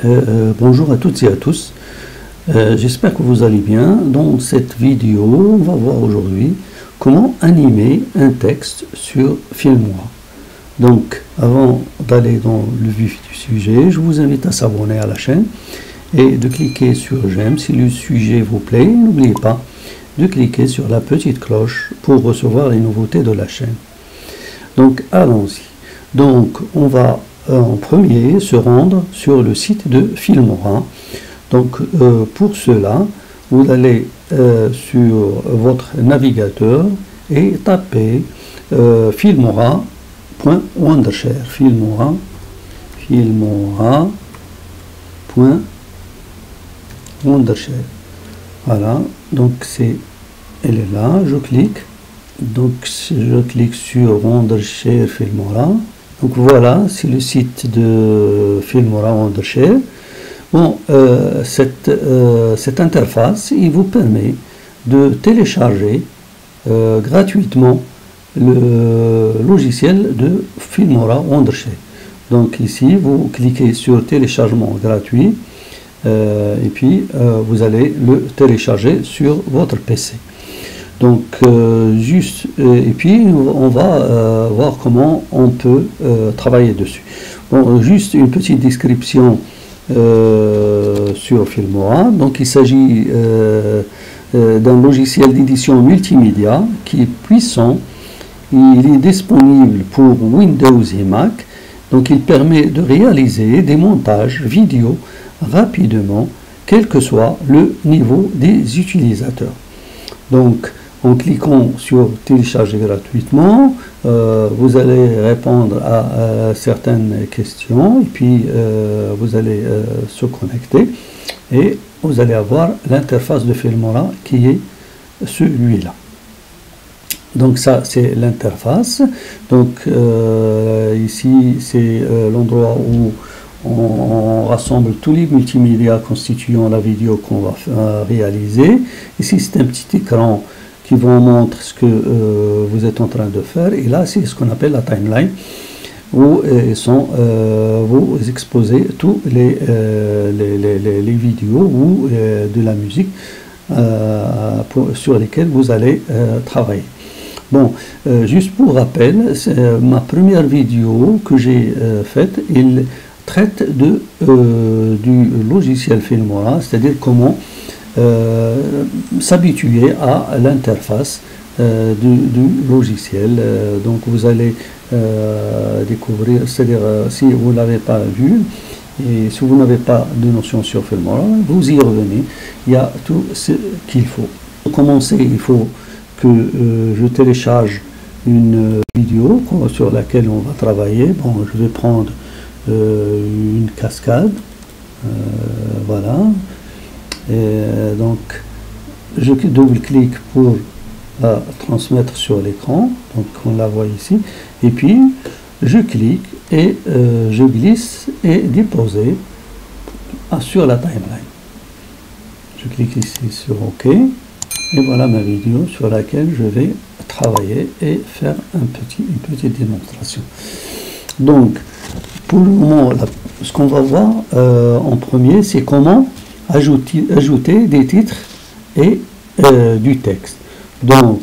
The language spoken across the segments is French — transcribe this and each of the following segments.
Bonjour à toutes et à tous, j'espère que vous allez bien. Dans cette vidéo, on va voir aujourd'hui comment animer un texte sur Filmora. Donc, avant d'aller dans le vif du sujet, je vous invite à s'abonner à la chaîne et de cliquer sur j'aime si le sujet vous plaît. N'oubliez pas de cliquer sur la petite cloche pour recevoir les nouveautés de la chaîne. Donc, allons-y. Donc, on va en premier se rendre sur le site de Filmora. Donc pour cela vous allez sur votre navigateur et tapez filmora.wondershare, filmora.wondershare. Voilà, donc elle est là, je clique. Donc je clique sur Wondershare Filmora. Donc voilà, c'est le site de Filmora Wondershare. Bon, cette interface, il vous permet de télécharger gratuitement le logiciel de Filmora Wondershare. Donc ici, vous cliquez sur téléchargement gratuit et puis vous allez le télécharger sur votre PC. Donc et puis on va voir comment on peut travailler dessus. Bon, juste une petite description sur Filmora. Donc il s'agit d'un logiciel d'édition multimédia qui est puissant. Il est disponible pour Windows et Mac. Donc il permet de réaliser des montages vidéo rapidement, quel que soit le niveau des utilisateurs. Donc en cliquant sur télécharger gratuitement, vous allez répondre à certaines questions et puis vous allez se connecter et vous allez avoir l'interface de Filmora qui est celui-là. Donc ça c'est l'interface. Donc ici c'est l'endroit où on rassemble tous les multimédias constituant la vidéo qu'on va réaliser. Ici c'est un petit écran qui vous montre ce que vous êtes en train de faire, et là c'est ce qu'on appelle la timeline où vous exposez tous les vidéos ou de la musique sur lesquelles vous allez travailler. Bon, juste pour rappel, ma première vidéo que j'ai faite, il traite du logiciel Filmora, c'est-à-dire comment s'habituer à l'interface du logiciel. Donc vous allez découvrir, c'est-à-dire si vous ne l'avez pas vu et si vous n'avez pas de notion sur Filmora, vous y revenez, il y a tout ce qu'il faut. Pour commencer, il faut que je télécharge une vidéo sur laquelle on va travailler. Bon, je vais prendre une cascade, voilà. Et donc je double-clique pour la transmettre sur l'écran, donc on la voit ici, et puis je clique et je glisse et déposer sur la timeline. Je clique ici sur OK et voilà ma vidéo sur laquelle je vais travailler et faire une petite démonstration. Donc pour le moment, ce qu'on va voir en premier, c'est comment ajouter des titres et du texte. Donc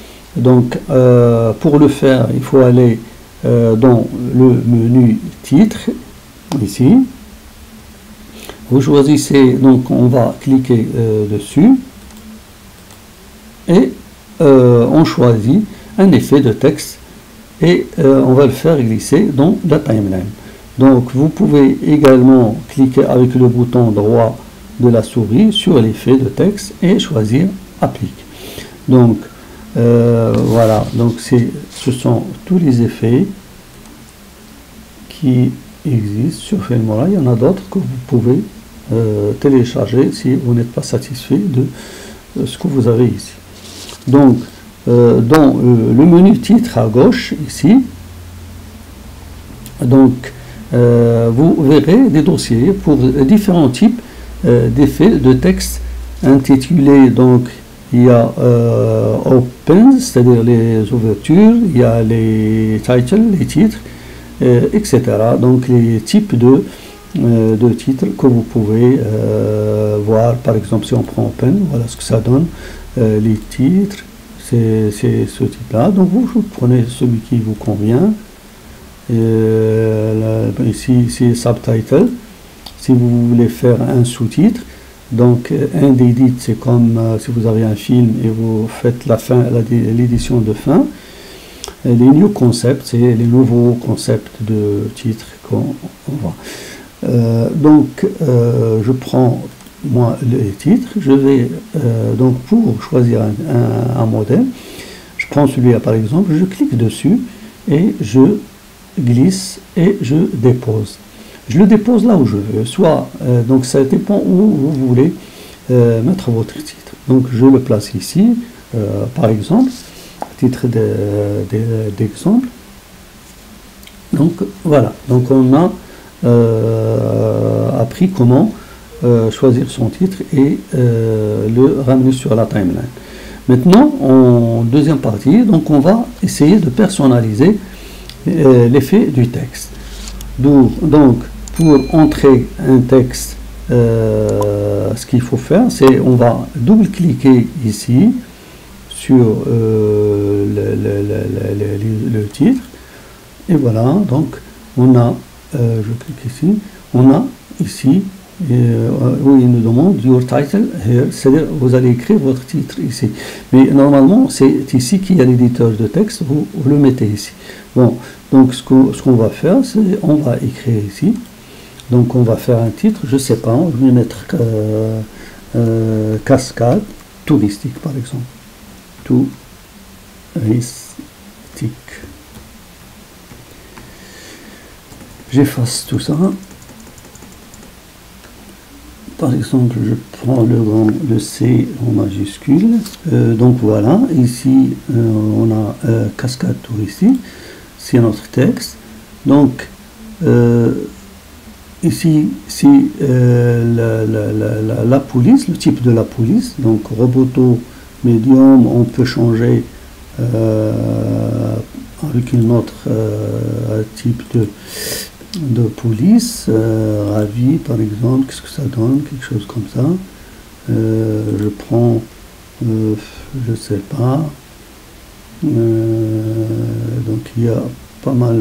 pour le faire, il faut aller dans le menu titre, ici. Vous choisissez, donc on va cliquer dessus et on choisit un effet de texte et on va le faire glisser dans la timeline. Donc vous pouvez également cliquer avec le bouton droit de la souris sur l'effet de texte et choisir applique. Donc voilà, donc ce sont tous les effets qui existent sur Filmora. Il y en a d'autres que vous pouvez télécharger si vous n'êtes pas satisfait de ce que vous avez ici. Donc dans le menu titre à gauche ici, donc vous verrez des dossiers pour différents types d'effets de texte intitulés. Donc il y a Open, c'est-à-dire les ouvertures, il y a les titles, les titres, etc. Donc les types de de titres que vous pouvez voir. Par exemple, si on prend Open, voilà ce que ça donne. Les titres, c'est ce type-là. Donc vous prenez celui qui vous convient. Ici, c'est Subtitle. Si vous voulez faire un sous-titre, donc un edit, c'est comme si vous avez un film et vous faites la fin, l'édition de fin. Les new concepts, c'est les nouveaux concepts de titres qu'on voit. Donc je prends moi les titres, je vais donc pour choisir un modèle, je prends celui-là par exemple, je clique dessus et je glisse et je dépose. Je le dépose là où je veux, soit donc ça dépend où vous voulez mettre votre titre. Donc je le place ici, par exemple, titre d'exemple. Donc voilà, donc on a appris comment choisir son titre et le ramener sur la timeline. Maintenant, en deuxième partie, donc on va essayer de personnaliser l'effet du texte. Donc, pour entrer un texte, ce qu'il faut faire, c'est on va double-cliquer ici sur le titre. Et voilà, donc on a, je clique ici, on a ici, où il nous demande your title here, c'est-à-dire vous allez écrire votre titre ici. Mais normalement, c'est ici qu'il y a l'éditeur de texte, vous le mettez ici. Bon, donc ce qu'on va faire, c'est on va écrire ici. Donc on va faire un titre, je sais pas, je vais mettre cascade touristique par exemple. Touristique. J'efface tout ça. Par exemple, je prends le C en majuscule. Donc voilà, ici on a cascade touristique. C'est notre texte. Donc ici c'est la police, le type de la police. Donc roboto médium, on peut changer avec une autre type de police, ravi par exemple, qu'est-ce que ça donne, quelque chose comme ça. Je prends, je sais pas, donc il y a pas mal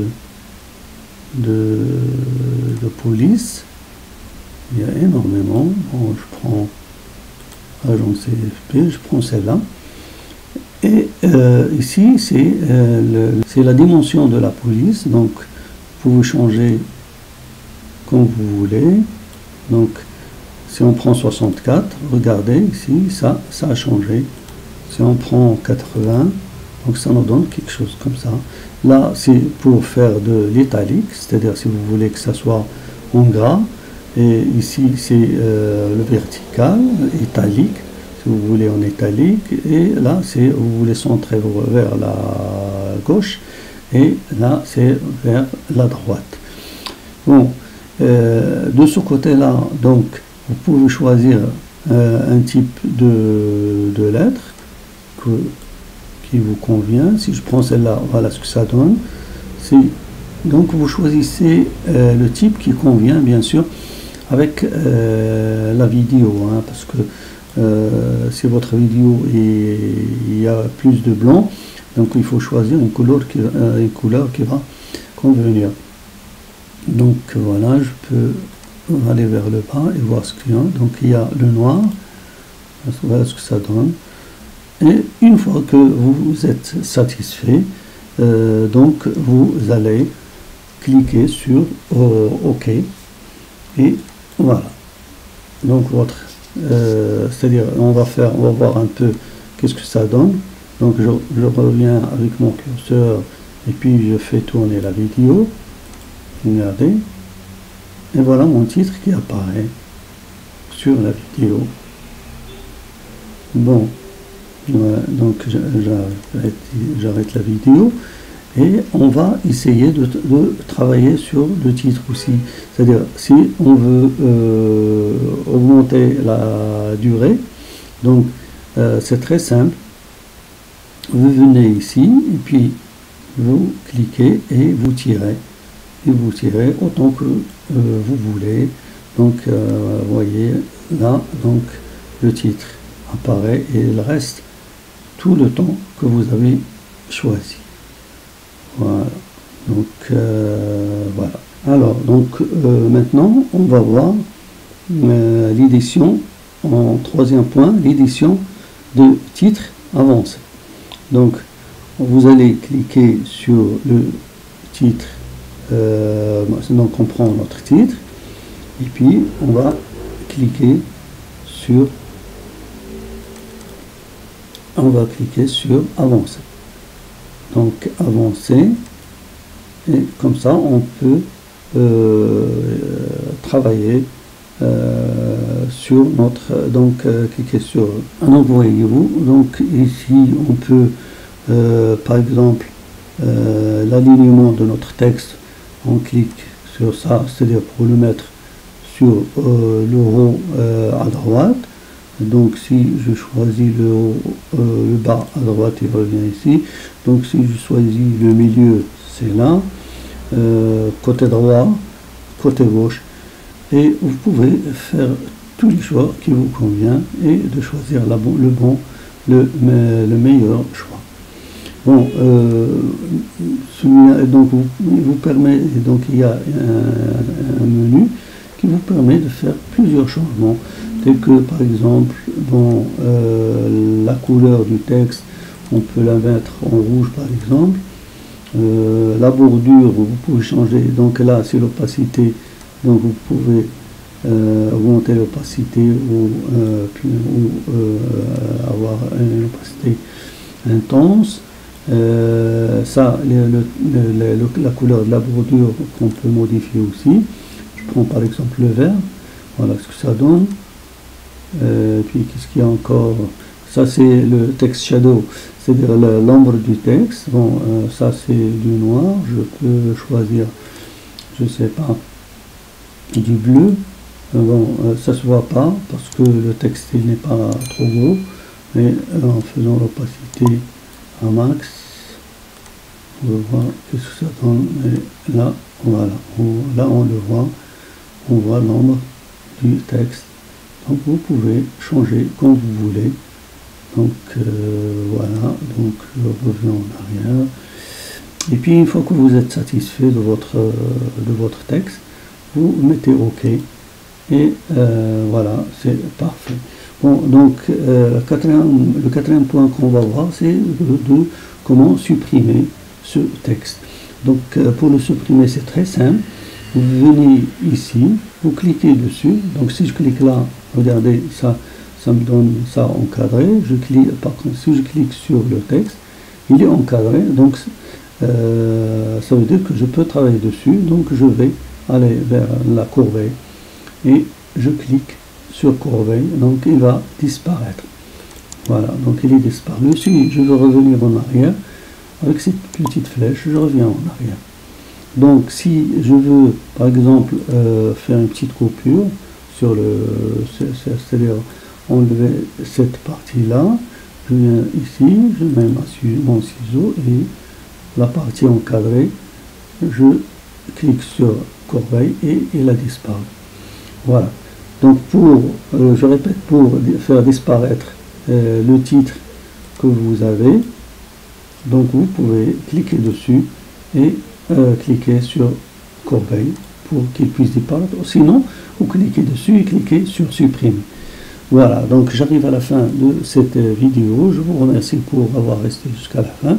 de police, il y a énormément. Bon, je prends agent CFP, je prends celle-là. Et ici, c'est la dimension de la police, donc vous pouvez changer comme vous voulez. Donc, si on prend 64, regardez ici, ça a changé. Si on prend 80, donc ça nous donne quelque chose comme ça. Là, c'est pour faire de l'italique, c'est-à-dire si vous voulez que ça soit en gras. Et ici, c'est le vertical, italique, si vous voulez en italique. Et là, c'est vous voulez centrer vers la gauche. Et là, c'est vers la droite. Bon, de ce côté-là, donc, vous pouvez choisir un type de lettre qui vous convient. Si je prends celle-là, voilà ce que ça donne. Donc, vous choisissez le type qui convient, bien sûr, avec la vidéo, hein, parce que si votre vidéo il y a plus de blanc, donc il faut choisir une couleur qui va convenir. Donc voilà, je peux aller vers le bas et voir ce qu'il y a. Donc il y a le noir, voilà ce que ça donne. Et une fois que vous êtes satisfait, donc vous allez cliquer sur OK. Et voilà. Donc votre, c'est-à-dire on va voir un peu qu'est-ce que ça donne. Donc je reviens avec mon curseur et puis je fais tourner la vidéo. Regardez. Et voilà mon titre qui apparaît sur la vidéo. Bon. Voilà, donc j'arrête la vidéo. Et on va essayer de travailler sur le titre aussi. C'est-à-dire, si on veut augmenter la durée, donc c'est très simple. Vous venez ici, et puis vous cliquez et vous tirez. et vous tirez autant que vous voulez. Donc vous voyez là, donc le titre apparaît et il reste tout le temps que vous avez choisi. Voilà. Donc voilà. Alors donc maintenant on va voir l'édition en troisième point, l'édition de titre avancé. Donc vous allez cliquer sur le titre, donc on prend notre titre et puis on va cliquer sur avancer. Donc avancer, et comme ça on peut travailler sur notre, donc cliquer sur, donc voyez-vous, donc ici on peut par exemple l'alignement de notre texte, on clique sur ça, c'est-à-dire pour le mettre sur le haut à droite. Donc si je choisis le bas à droite, il revient ici. Donc si je choisis le milieu, c'est là, côté droit, côté gauche, et vous pouvez faire tous les choix qui vous conviennent et de choisir le meilleur choix. Bon, celui-là donc vous permet, donc il y a un menu qui vous permet de faire plusieurs changements, tels que par exemple dans la couleur du texte, on peut la mettre en rouge par exemple. La bordure, vous pouvez changer, donc là c'est l'opacité, donc vous pouvez augmenter l'opacité ou avoir une opacité intense. Ça, la couleur de la bordure qu'on peut modifier aussi. Je prends par exemple le vert, voilà ce que ça donne. Puis qu'est-ce qu'il y a encore? Ça c'est le text shadow, c'est-à-dire l'ombre du texte. Bon, ça c'est du noir, je peux choisir, je sais pas, du bleu. Bon, ça se voit pas parce que le texte il n'est pas trop gros, mais en faisant l'opacité à max, on va voir qu'est-ce que ça donne. Et là, voilà, là on le voit, on voit l'ombre du texte. Donc vous pouvez changer comme vous voulez. Donc voilà, donc revenons en arrière. Et puis une fois que vous êtes satisfait de votre texte, vous mettez OK. Et voilà, c'est parfait. Bon, donc le quatrième point qu'on va voir, c'est de comment supprimer ce texte. Donc pour le supprimer, c'est très simple. Vous venez ici, vous cliquez dessus. Donc si je clique là, regardez, ça me donne ça encadré. Je clique, par contre, si je clique sur le texte, il est encadré. Donc ça veut dire que je peux travailler dessus. Donc je vais aller vers la corbeille et je clique sur corbeille. Donc il va disparaître. Voilà, donc il est disparu. Si je veux revenir en arrière, avec cette petite flèche, je reviens en arrière. Donc si je veux par exemple faire une petite coupure sur c'est-à-dire enlever cette partie là, je viens ici, je mets mon ciseau et la partie encadrée, je clique sur corbeille et il a disparu. Voilà, donc je répète, pour faire disparaître le titre que vous avez, donc vous pouvez cliquer dessus et cliquer sur corbeille pour qu'il puisse disparaître. Sinon, vous cliquez dessus et cliquez sur supprimer. Voilà, donc j'arrive à la fin de cette vidéo. Je vous remercie pour avoir resté jusqu'à la fin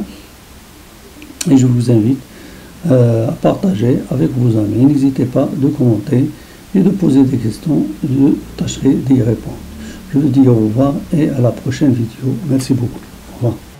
et je vous invite à partager avec vos amis. N'hésitez pas de commenter et de poser des questions. Je tâcherai d'y répondre. Je vous dis au revoir et à la prochaine vidéo. Merci beaucoup. Au revoir.